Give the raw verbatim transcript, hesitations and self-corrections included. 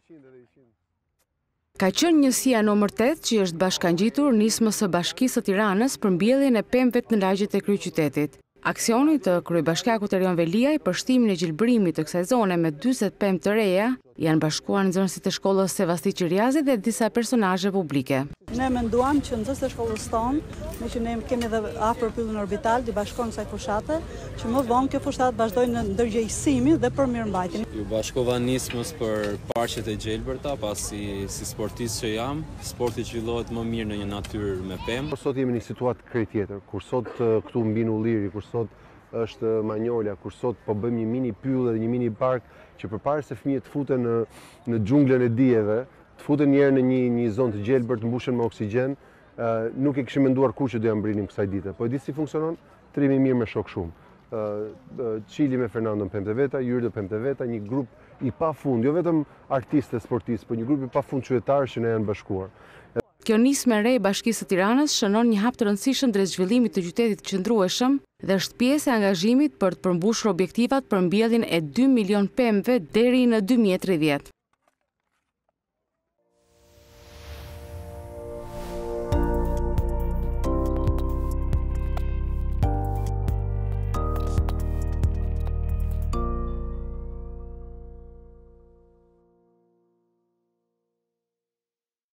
Ka qenë njësia nëmër tetë që është bashkangjitur nismës së Bashkisë së Tiranës për mbjelljen e pemëve në lagjet e kryeqytetit. Aksioni të kryebashkiakut Erion Veliaj për shtimin e gjelbërimit të kësaj zone me dyzet pemë të reja janë bashkuar nxënësit e shkollës Sevasti Qiriazi dhe disa personazhe publike. Ne menduam që nxënësit e shkollës tonë, me që ne kemi edhe afër pyllin orbital, të bashkojmë kësaj fushate, që më vonë kjo fushatë vazhdojnë në ndërgjegjësimin dhe për mirëmbajtjen. Ju bashkova nismës për parqet e gjelbërta, pasi si sportist që jam, sporti zhvillohet më mirë në një natyrë me pemë. Sot jemi në një situatë krejt tjetër, kur sot këtu mbi Ulliri, kur sot është Manjola, kur sot po bëjmë një mini pyll dhe një mini park që përpara se fëmijët të futen në në xhunglën e dijeve, të futen një herë në një një zonë të gjelbërt, të mbushen me oksigjen, uh, nuk e kishim menduar kur që do ja mbrinim kësaj dite. Po e di si funksionon, trimi mirë me shok shumë. Uh, Çili me Fernando në pemët e veta, Jyri në pemët e veta, një grup i pafund, jo vetëm artistë e sportistë, por një grup i pafund qytetarësh që ne janë bashkuar. Kjo nismë e re e Bashkisë së Tiranës shënon një hap të rëndësishëm drejt zhvillimit të qytetit të qëndrueshëm dhe është pjesë e angazhimit për të përmbushur objektivat për mbjelljen e dy milion pemëve deri në dy mijë e tridhjetë.